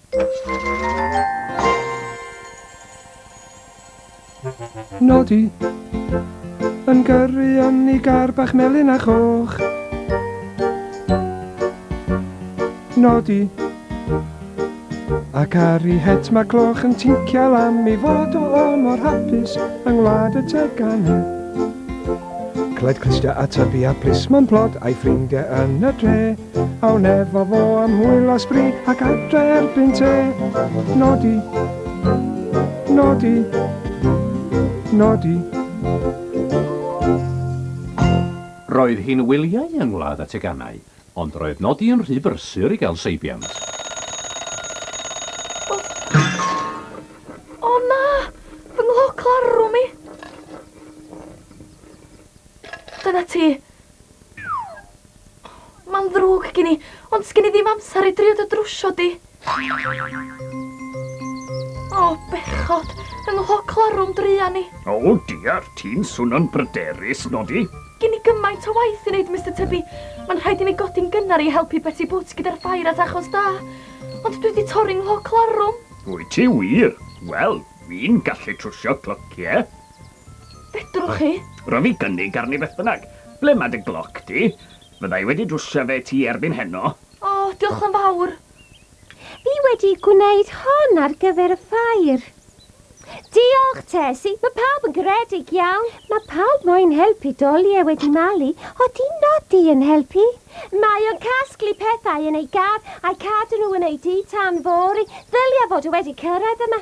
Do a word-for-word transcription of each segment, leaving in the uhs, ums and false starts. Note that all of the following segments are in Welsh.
Nodi yn gyrru yn ei gar bach melyn a choch. Nodi ac ar ei het mae cloch yn tincial am ei fod o mor hapus yng ngwlad y tegannau. Cled clustia a tybu a plis mewn plod a'i ffrindiau yn y dre. Awn efo fo am hwyl a sbri ac adre erbyn te. Nodi, nodi, nodi. Roedd hi'n wyliau yng ngwlad a tegannau, ond roedd Nodi yn rhy brysur i gael seibiant. O, o na! Fy nghlwc larwm i! Dyna ti. Mae'n ddrwg gen i, ond sgen i ddim amser i drio dy drwsio di. O, bechod, yng nghlwc larwm druan i. O, diar, ti'n swnio'n bryderus, Nodi. Gen i gymaint o waith i wneud, Mister Tubby. Mae'n rhaid i mi godi'n gynnar i helpu Betty Boots gyda'r ffair at achos da. Ond dwi wedi torri'n nghlwc larwm. Wyt ti wir? Wel, fi'n gallu trwsio clociau. Fedrwch chi? Ro fi gynnig arni beth bynnag. Ble mae dy gloc di? Fyddai wedi drwsio fe ti erbyn heno. O, diolch yn fawr. Fi wedi gwneud hon ar gyfer y ffair. Diolch, Tessie. Mae pawb yn garedig iawn. Mae pawb moyn helpu doliau wedi malu. O, di Nodi yn helpu. Mae o'n casglu pethau yn ei gar a'i cadw nhw yn ei di tan fori. Ddylia fod o wedi cyrraedd yma.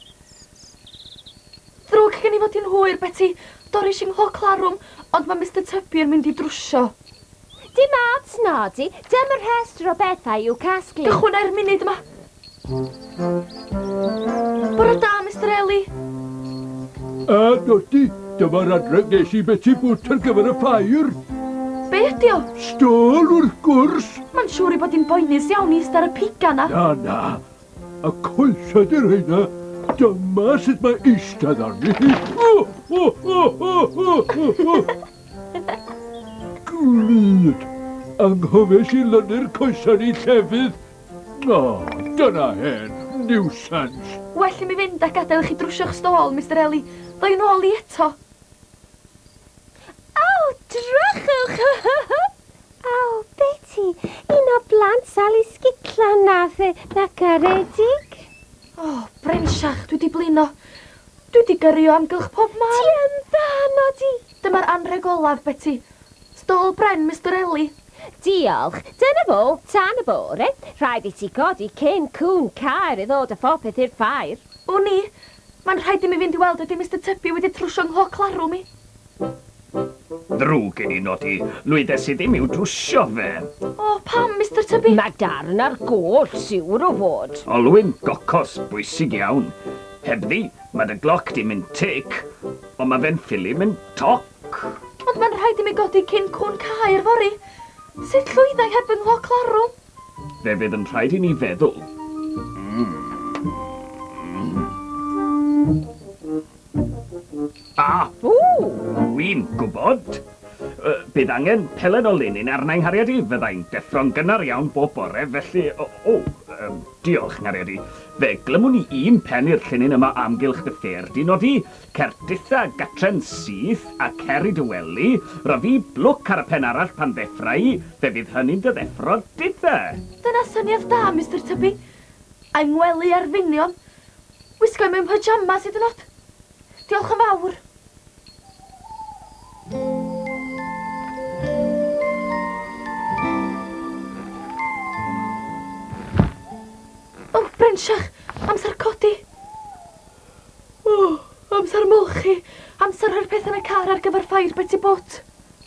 Ddrwg gen i fod i'n hwyr, Betty. Doris yng nghlwc larwm, ond mae Mister Tubby yn mynd i drwsio. Dim ots, Nodi. Dyma'r rhestr o bethau i'w casglu. Gychwyn e'r munud yma. Bore da, Mister Ellie. A, Nodi, dyma'r adref nes i Betty Boots ar gyfer y ffair. Be ydi o? Stôl wrth gwrs. Mae'n siŵr i bod i'n boenus iawn i ystod y piga na. Na, na. A coesa di'r hynna. Dyma sut mae eistedd arni hi. O, o, o, o, o, o, o. Glyd. Anghofes i lynu'r coesa ni llefydd. O, dyna hen. Niwsans. Well i mi fynd a gadael chi drwsio'ch stôl, Mister Ellie. Ddoi nôl i eto. O, drychwch! O, Betty, un o blant Sally Sgitlan nath e na garedig. O, Brensiach, dwi di blino. Dwi di gyrru o amgylch pob man. Ti yn dda, Nodi. Dyma'r anreg olaf, Betty. Stôl bren, Mister Ellie. Diolch. Dyna fo, tan y bore. Rhaid i ti godi cyn cwn cair i ddod â phopeth i'r ffair. O ni, mae'n rhaid i mi fynd i weld ydy Mister Tubby wedi trwsio nghlwc larwm i. Drwg gen i, Nodi. Lwyddes i ddim i'w drwsio fe. O, pam, Mister Tubby? Mae darn ar gol siwr o fod. Olwyn gocos bwysig iawn. Hebddi, mae dy gloc di mynd tic, ond mae fe'n ffili mynd toc. Ond mae'n rhaid i mi godi cyn cwn cair fori. Sut llwyddai heb yng nghlwc larwm? Fe fydd yn rhaid i ni feddwl. Mm. Ah, dwi'n gwybod. Uh, bydd angen pelen o linyn arna yng nghariad i. Fyddai'n deffro'n gynnar iawn bob bore, felly... O, oh, oh, um, diolch, nghariad i. Fe glymwn i un pen i'r llunyn yma amgylch dy ffêr di, Nodi. Cerditha gatren syth a cer i dy wely. Ro fi blwc ar y pen arall pan ddeffrau. Fe fydd hynny'n dy ddeffro ditha. Dyna syniad da, Mister Tubby. A ngwely ar finion. Wisgo mewn pyjamas hyd yn oed. Diolch yn fawr. O, Brensiach, amser codi. O, amser molchi. Amser rhoi'r peth yn y car ar gyfer ffair Betty Boot.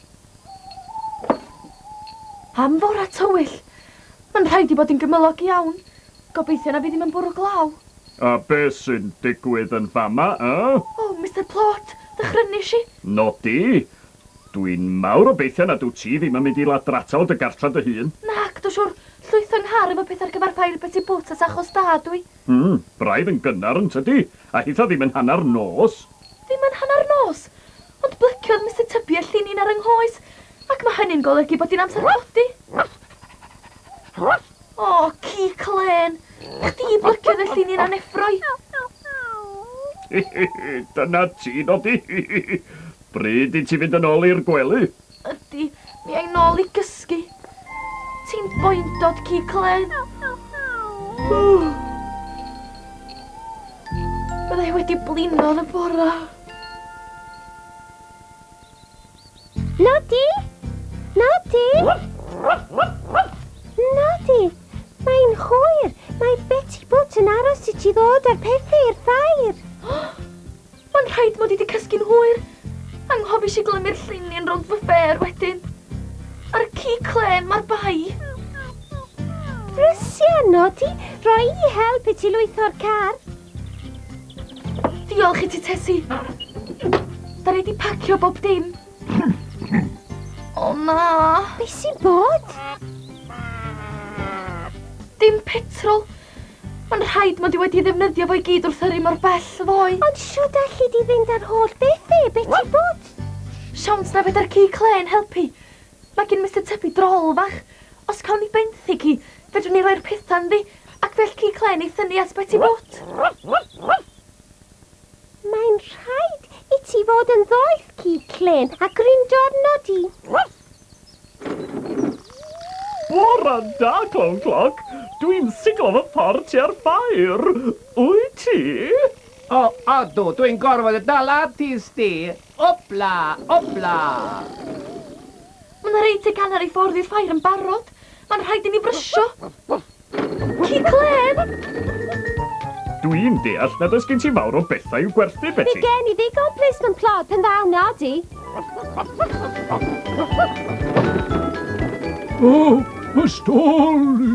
Am fora tywyll. Mae'n rhaid i bod yn gymylog iawn. Gobeithio na fi ddim yn bwrw glaw. A beth sy'n digwydd yn fama, eh? O, Mister Plot, dychrynu si. Nodi, dwi'n mawr o beithio na dwi ti ddim yn mynd i ladrata o dy gartra dy hun. Nac, dwi'n siŵr, llwyth yng nghar efo peth ar gyfer ffair Betty Boot as achos da dwi. Hmm, braidd yn gynnar yn tydi, a hitha ddim yn hanner nos. Ddim yn hanner nos, ond blyciodd Mister Tubby a llinyn ar yng nghoes, ac mae hynny'n golygu bod hi'n amser codi. O, ci clen, chdi llunio'n aneffroi. Dyna ti, Nodi. Bryd i ti fynd yn ôl i'r gwely. Ydy, mi ein nôl i gysgu. Ti'n boindod, Ci Clen? Byddai wedi blino yn y bora. Nodi? Nodi? Nodi, mae'n hwyr. Mae Betty Boot yn aros i ti ddod ar pethau i'r ffair. Mae'n rhaid mod i wedi cysgu'n hwyr. Anghofis i glymu'r lluniau'n rownd fy fer wedyn. Ar Ci Clen mae'r bai. Rysio, Nodi. Roi i helpu ti lwytho'r car. Diolch i ti, Tessie. Da ni wedi pacio bob dim. O na. Be sy'n bod? Dim petrol. Mae'n rhaid mod i wedi ddefnyddio fo'i gyd wrth yrru mor bell ddoe. Ond siwr allu di fynd ar holl bethau, Betty Boot? Siawns na fedar Ci Clen helpu. Mae gen mister Tubby drol fach. Os cawn ni benthyg hi, fedrwn ni roi'r pethau ddi, ac fel Ci Clen ei thynnu at Betty Boot. Mae'n rhaid i ti fod yn ddoeth, Ci Clen, ac rindor, Nodi. Bora da, Clon Cloc. Dwi'n siglo fy ffordd tua'r ffair. Wyt ti? O, odw, dwi'n gorfod y dal artis di. Opla, opla. Mae'n rhaid i gan ar ei ffordd i'r ffair yn barod. Mae'n rhaid i ni brysio. Ci Clen! Dwi'n deall nad oes gen ti fawr o bethau i'w gwerthu, Mi Betty. gen i ddigon policeman plod pan ddaw, Nodi. O, y stoli!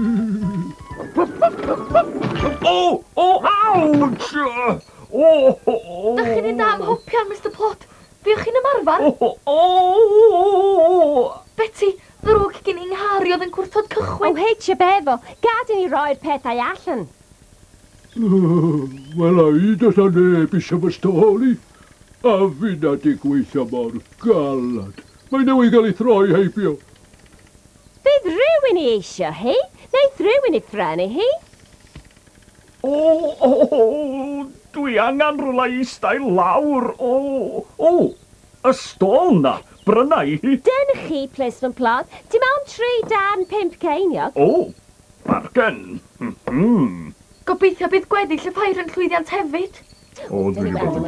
O, o, awch! O, o, o. Dach chi'n ei da am hopian, mister Plod. Fiwch chi'n ymarfer? O, o, o. Betty, ddrwg gen i'n nghari oedd yn gwrthod O, cychwyn. heitio befo, gad i ni roi'r pethau allan. Wel, a i dos a neb eisiau fy stoli. A fi na di gweithio mor galad. Mae newydd gael ei throi heibio. Bydd rhywun i eisio hi, neu rhywun i ffrennu hi. O, o, o, dwi angen rhywle i stael lawr. O, o, y stôl na, brynau. Dyna chi, policeman plod. Dim ond tri dan pimp ceiniog. O, bargen. Mhm. Gobeithio bydd gweddill y ffair yn llwyddiant hefyd. O, dwi'n gwybod.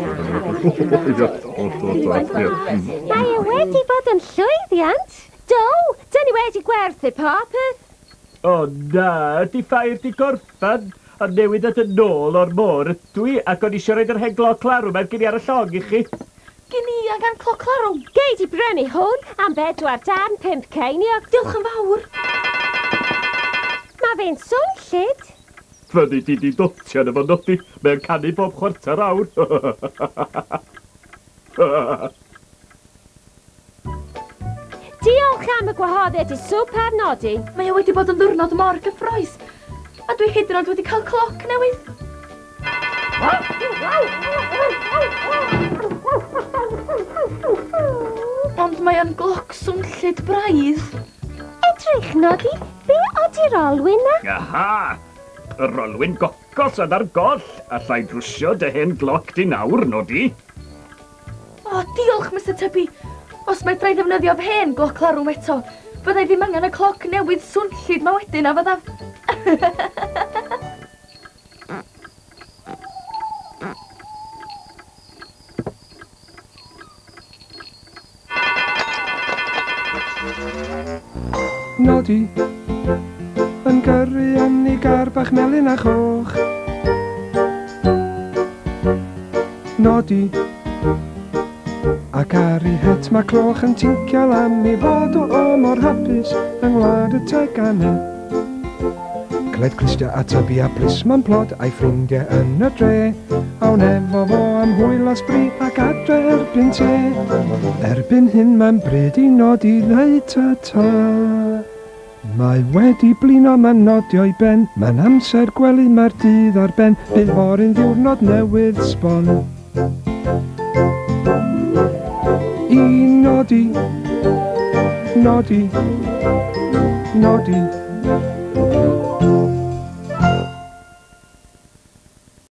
Mae e wedi bod yn llwyddiant. Do, dyn ni wedi gwerthu popeth. O na, di ffair di gorffan, a newid at y nôl o'r môr ydw i, ac o'n eisiau roed yr heglo clarw mae'r gyn i ar y llog i chi. Gyn i angen cloc larwm. Gei di brynu hwn am bedwar dan pimp ceiniog. Diolch yn fawr. Mae fe'n swnllid. Fyny di di dotian efo nodi, mae'n canu bob chwarter awr. Diolch am y gwahoddiad i swper, Nodi. Mae o wedi bod yn ddwrnod mor gyffroes. A dwi hyd yn oed wedi cael cloc newydd. Ond mae o'n gloc swnllid braidd. Edrych, Nodi, be oedi'r olwyn na? Aha! Y rolwyn gocos yn ar goll, a llai drwsio dy hen gloc di nawr, nodi. O, diolch, mister Tubby. Os mae drai ddefnyddio fy hen gloc larwm eto, byddai ddim angen y cloc newydd swnllid ma wedyn a fyddaf... Nodi yn gyrru yn ei gar bach melyn a choch. Nodi ac ar ei het mae cloch yn tincio am i fod o, o mor hapus yng ngwlad y teganau. Cled Clistia a Tubby a Plismon Plod a'i ffrindiau yn y dre. Awn efo fo am hwyl a sbri ac adre erbyn te. Erbyn hyn mae'n bryd i Nodi ddweud ta-ta. Mae wedi blino, mae'n nodio i ben. Mae'n amser gwely, mae'r dydd ar ben. Bydd fory'n ddiwrnod newydd sbon. I Nodi, Nodi, Nodi.